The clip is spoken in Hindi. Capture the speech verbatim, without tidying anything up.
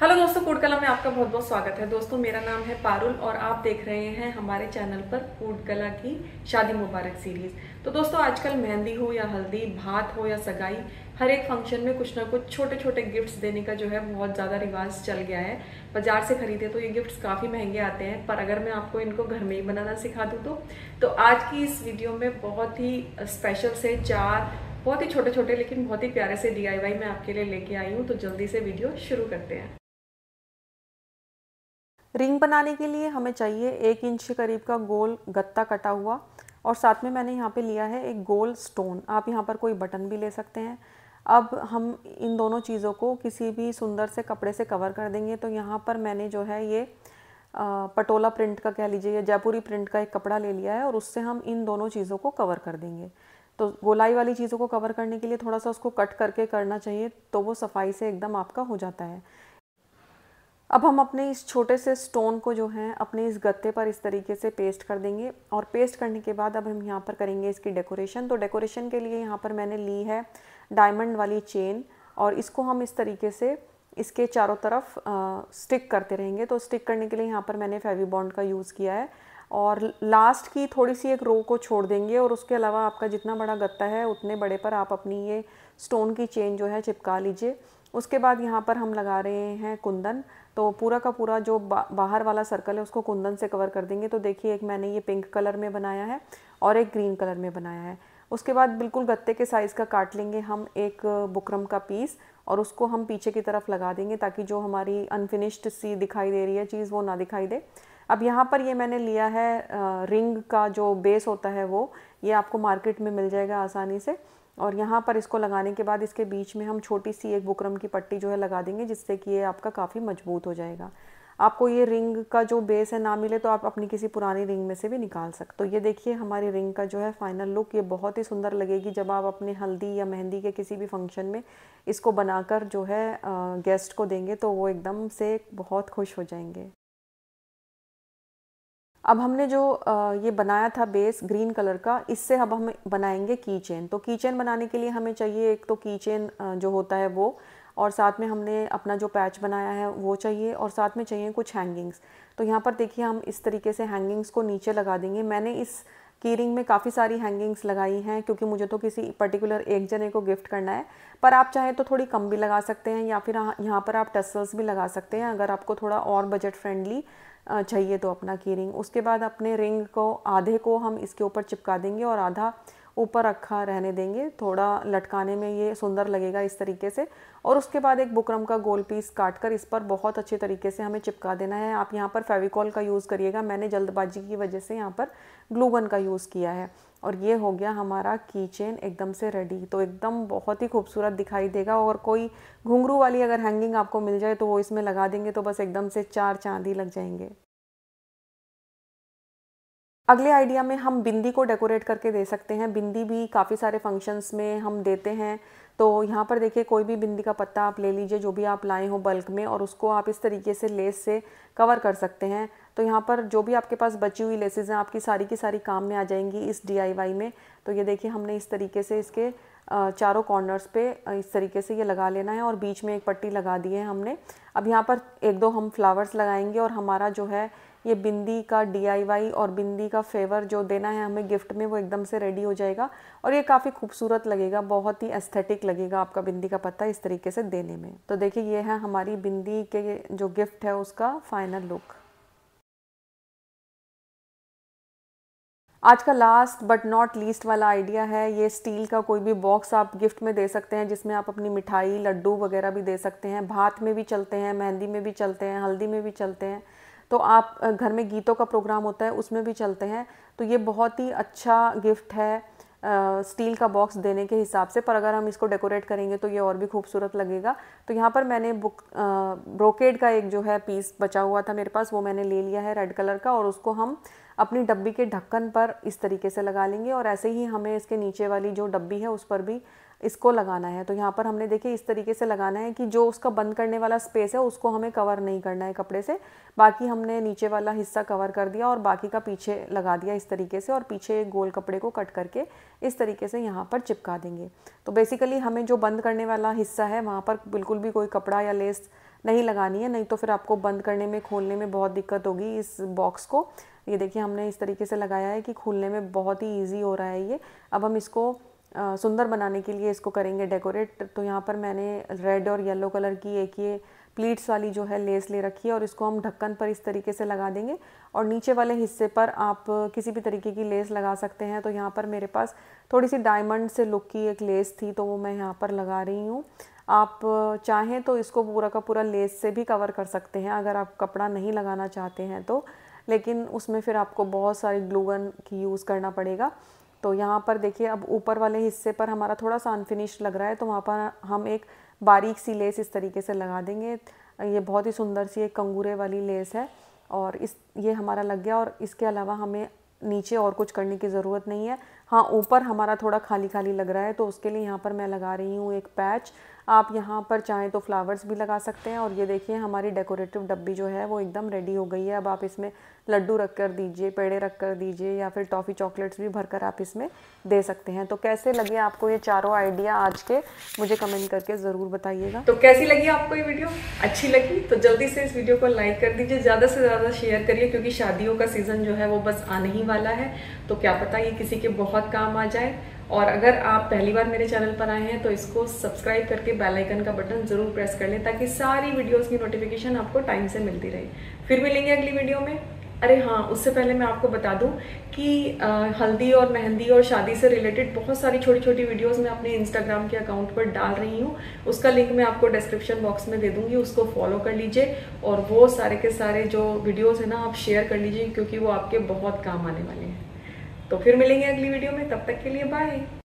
हेलो दोस्तों, फूड कला में आपका बहुत बहुत स्वागत है। दोस्तों, मेरा नाम है पारुल और आप देख रहे हैं हमारे चैनल पर फूड कला की शादी मुबारक सीरीज। तो दोस्तों, आजकल मेहंदी हो या हल्दी, भात हो या सगाई, हर एक फंक्शन में कुछ ना कुछ छोटे छोटे गिफ्ट्स देने का जो है बहुत ज़्यादा रिवाज चल गया है। बाजार से खरीदे तो ये गिफ्ट्स काफ़ी महंगे आते हैं, पर अगर मैं आपको इनको घर में ही बनाना सिखा दूँ तो, तो आज की इस वीडियो में बहुत ही स्पेशल से चार बहुत ही छोटे छोटे लेकिन बहुत ही प्यारे से डी आई वाई मैं आपके लिए लेके आई हूँ। तो जल्दी से वीडियो शुरू करते हैं। रिंग बनाने के लिए हमें चाहिए एक इंच के करीब का गोल गत्ता कटा हुआ, और साथ में मैंने यहाँ पे लिया है एक गोल स्टोन। आप यहाँ पर कोई बटन भी ले सकते हैं। अब हम इन दोनों चीज़ों को किसी भी सुंदर से कपड़े से कवर कर देंगे। तो यहाँ पर मैंने जो है ये पटोला प्रिंट का कह लीजिए या जयपुरी प्रिंट का एक कपड़ा ले लिया है, और उससे हम इन दोनों चीज़ों को कवर कर देंगे। तो गोलाई वाली चीज़ों को कवर करने के लिए थोड़ा सा उसको कट करके करना चाहिए, तो वो सफाई से एकदम आपका हो जाता है। अब हम अपने इस छोटे से स्टोन को जो है अपने इस गत्ते पर इस तरीके से पेस्ट कर देंगे, और पेस्ट करने के बाद अब हम यहाँ पर करेंगे इसकी डेकोरेशन। तो डेकोरेशन के लिए यहाँ पर मैंने ली है डायमंड वाली चेन, और इसको हम इस तरीके से इसके चारों तरफ आ, स्टिक करते रहेंगे। तो स्टिक करने के लिए यहाँ पर मैंने फेवी बॉन्ड का यूज़ किया है, और लास्ट की थोड़ी सी एक रो को छोड़ देंगे, और उसके अलावा आपका जितना बड़ा गत्ता है उतने बड़े पर आप अपनी ये स्टोन की चेन जो है चिपका लीजिए। उसके बाद यहाँ पर हम लगा रहे हैं कुंदन। तो पूरा का पूरा जो बा, बाहर वाला सर्कल है उसको कुंदन से कवर कर देंगे। तो देखिए, एक मैंने ये पिंक कलर में बनाया है और एक ग्रीन कलर में बनाया है। उसके बाद बिल्कुल गत्ते के साइज़ का काट लेंगे हम एक बुकरम का पीस, और उसको हम पीछे की तरफ लगा देंगे ताकि जो हमारी अनफिनिश्ड सी दिखाई दे रही है चीज़ वो ना दिखाई दे। अब यहाँ पर ये मैंने लिया है रिंग का जो बेस होता है, वो ये आपको मार्केट में मिल जाएगा आसानी से। और यहाँ पर इसको लगाने के बाद इसके बीच में हम छोटी सी एक बुकरम की पट्टी जो है लगा देंगे, जिससे कि ये आपका काफ़ी मजबूत हो जाएगा। आपको ये रिंग का जो बेस है ना मिले तो आप अपनी किसी पुरानी रिंग में से भी निकाल सकते। तो ये देखिए, हमारी रिंग का जो है फाइनल लुक, ये बहुत ही सुंदर लगेगी जब आप अपने हल्दी या मेहंदी के किसी भी फंक्शन में इसको बनाकर जो है गेस्ट को देंगे, तो वो एकदम से बहुत खुश हो जाएंगे। अब हमने जो ये बनाया था बेस ग्रीन कलर का, इससे अब हम बनाएंगे की चेन। तो की चेन बनाने के लिए हमें चाहिए एक तो की चेन जो होता है वो, और साथ में हमने अपना जो पैच बनाया है वो चाहिए, और साथ में चाहिए कुछ हैंगिंग्स। तो यहाँ पर देखिए, हम इस तरीके से हैंगिंग्स को नीचे लगा देंगे। मैंने इस की रिंग में काफ़ी सारी हैंगिंग्स लगाई हैं क्योंकि मुझे तो किसी पर्टिकुलर एक जने को गिफ्ट करना है, पर आप चाहे तो थोड़ी कम भी लगा सकते हैं, या फिर यहाँ पर आप टसल्स भी लगा सकते हैं अगर आपको थोड़ा और बजट फ्रेंडली चाहिए तो अपना की रिंग। उसके बाद अपने रिंग को आधे को हम इसके ऊपर चिपका देंगे और आधा ऊपर रखा रहने देंगे, थोड़ा लटकाने में ये सुंदर लगेगा इस तरीके से। और उसके बाद एक बुकरम का गोल पीस काटकर इस पर बहुत अच्छे तरीके से हमें चिपका देना है। आप यहाँ पर फेविकॉल का यूज़ करिएगा, मैंने जल्दबाजी की वजह से यहाँ पर ग्लू गन का यूज़ किया है। और ये हो गया हमारा की चेन एकदम से रेडी। तो एकदम बहुत ही खूबसूरत दिखाई देगा, और कोई घुंघरू वाली अगर हैंगिंग आपको मिल जाए तो वो इसमें लगा देंगे तो बस एकदम से चार चांद ही लग जाएंगे। अगले आइडिया में हम बिंदी को डेकोरेट करके दे सकते हैं। बिंदी भी काफ़ी सारे फंक्शंस में हम देते हैं। तो यहाँ पर देखिए, कोई भी बिंदी का पत्ता आप ले लीजिए जो भी आप लाए हो बल्क में, और उसको आप इस तरीके से लेस से कवर कर सकते हैं। तो यहाँ पर जो भी आपके पास बची हुई लेसेस हैं आपकी सारी की सारी काम में आ जाएंगी इस डी आई वाई में। तो ये देखिए, हमने इस तरीके से इसके चारों कॉर्नर्स पे इस तरीके से ये लगा लेना है, और बीच में एक पट्टी लगा दी है हमने। अब यहाँ पर एक दो हम फ्लावर्स लगाएंगे, और हमारा जो है ये बिंदी का डी आई वाई और बिंदी का फेवर जो देना है हमें गिफ्ट में, वो एकदम से रेडी हो जाएगा, और ये काफ़ी खूबसूरत लगेगा, बहुत ही एस्थेटिक लगेगा आपका बिंदी का पत्ता इस तरीके से देने में। तो देखिए, ये है हमारी बिंदी के जो गिफ्ट है उसका फाइनल लुक। आज का लास्ट बट नॉट लीस्ट वाला आइडिया है, ये स्टील का कोई भी बॉक्स आप गिफ्ट में दे सकते हैं, जिसमें आप अपनी मिठाई लड्डू वगैरह भी दे सकते हैं। भात में भी चलते हैं, मेहंदी में भी चलते हैं, हल्दी में भी चलते हैं। तो आप घर में गीतों का प्रोग्राम होता है उसमें भी चलते हैं। तो ये बहुत ही अच्छा गिफ्ट है आ, स्टील का बॉक्स देने के हिसाब से, पर अगर हम इसको डेकोरेट करेंगे तो ये और भी खूबसूरत लगेगा। तो यहाँ पर मैंने बुक ब्रोकेड का एक जो है पीस बचा हुआ था मेरे पास, वो मैंने ले लिया है रेड कलर का, और उसको हम अपनी डब्बी के ढक्कन पर इस तरीके से लगा लेंगे, और ऐसे ही हमें इसके नीचे वाली जो डब्बी है उस पर भी इसको लगाना है। तो यहाँ पर हमने देखिए इस तरीके से लगाना है कि जो उसका बंद करने वाला स्पेस है उसको हमें कवर नहीं करना है कपड़े से, बाकी हमने नीचे वाला हिस्सा कवर कर दिया और बाकी का पीछे लगा दिया इस तरीके से, और पीछे एक गोल कपड़े को कट करके इस तरीके से यहाँ पर चिपका देंगे। तो बेसिकली हमें जो बंद करने वाला हिस्सा है वहाँ पर बिल्कुल भी कोई कपड़ा या लेस नहीं लगानी है, नहीं तो फिर आपको बंद करने में खोलने में बहुत दिक्कत होगी इस बॉक्स को। ये देखिए हमने इस तरीके से लगाया है कि खुलने में बहुत ही ईजी हो रहा है ये। अब हम इसको आ, सुंदर बनाने के लिए इसको करेंगे डेकोरेट। तो यहाँ पर मैंने रेड और येलो कलर की एक ये प्लीट्स वाली जो है लेस ले रखी है और इसको हम ढक्कन पर इस तरीके से लगा देंगे और नीचे वाले हिस्से पर आप किसी भी तरीके की लेस लगा सकते हैं। तो यहाँ पर मेरे पास थोड़ी सी डायमंड से लुक की एक लेस थी तो वो मैं यहाँ पर लगा रही हूँ। आप चाहें तो इसको पूरा का पूरा लेस से भी कवर कर सकते हैं अगर आप कपड़ा नहीं लगाना चाहते हैं तो, लेकिन उसमें फिर आपको बहुत सारी ग्लू गन की यूज़ करना पड़ेगा। तो यहाँ पर देखिए अब ऊपर वाले हिस्से पर हमारा थोड़ा सा अनफिनिश्ड लग रहा है तो वहाँ पर हम एक बारीक सी लेस इस तरीके से लगा देंगे। ये बहुत ही सुंदर सी एक कंगूरे वाली लेस है और इस ये हमारा लग गया और इसके अलावा हमें नीचे और कुछ करने की ज़रूरत नहीं है। हाँ, ऊपर हमारा थोड़ा खाली खाली लग रहा है तो उसके लिए यहाँ पर मैं लगा रही हूँ एक पैच। आप यहाँ पर चाहें तो फ्लावर्स भी लगा सकते हैं। और ये देखिए हमारी डेकोरेटिव डब्बी जो है वो एकदम रेडी हो गई है। अब आप इसमें लड्डू रख कर दीजिए, पेड़े रख कर दीजिए या फिर टॉफ़ी चॉकलेट्स भी भरकर आप इसमें दे सकते हैं। तो कैसे लगे आपको ये चारों आइडिया आज के, मुझे कमेंट करके ज़रूर बताइएगा। तो कैसी लगी आपको ये वीडियो? अच्छी लगी तो जल्दी से इस वीडियो को लाइक कर दीजिए, ज़्यादा से ज़्यादा शेयर करिए क्योंकि शादियों का सीज़न जो है वो बस आने ही वाला है। तो क्या पता ये किसी के बहुत काम आ जाए। और अगर आप पहली बार मेरे चैनल पर आए हैं तो इसको सब्सक्राइब करके बेल आइकन का बटन ज़रूर प्रेस कर लें ताकि सारी वीडियोस की नोटिफिकेशन आपको टाइम से मिलती रहे। फिर मिलेंगे अगली वीडियो में। अरे हाँ, उससे पहले मैं आपको बता दूं कि आ, हल्दी और मेहंदी और शादी से रिलेटेड बहुत सारी छोटी छोटी वीडियोस मैं अपने इंस्टाग्राम के अकाउंट पर डाल रही हूँ। उसका लिंक मैं आपको डिस्क्रिप्शन बॉक्स में दे दूंगी, उसको फॉलो कर लीजिए और वो सारे के सारे जो वीडियोस है ना आप शेयर कर लीजिए क्योंकि वो आपके बहुत काम आने वाले हैं। तो फिर मिलेंगे अगली वीडियो में, तब तक के लिए बाय।